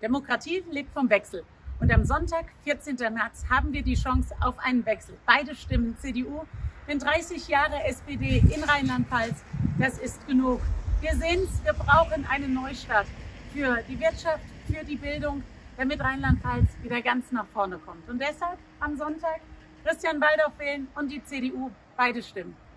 Demokratie lebt vom Wechsel. Und am Sonntag, 14. März, haben wir die Chance auf einen Wechsel. Beide Stimmen CDU, denn 30 Jahre SPD in Rheinland-Pfalz, das ist genug. Wir sehen es, wir brauchen einen Neustart für die Wirtschaft, für die Bildung, damit Rheinland-Pfalz wieder ganz nach vorne kommt. Und deshalb am Sonntag Christian Waldorf wählen und die CDU, beide Stimmen.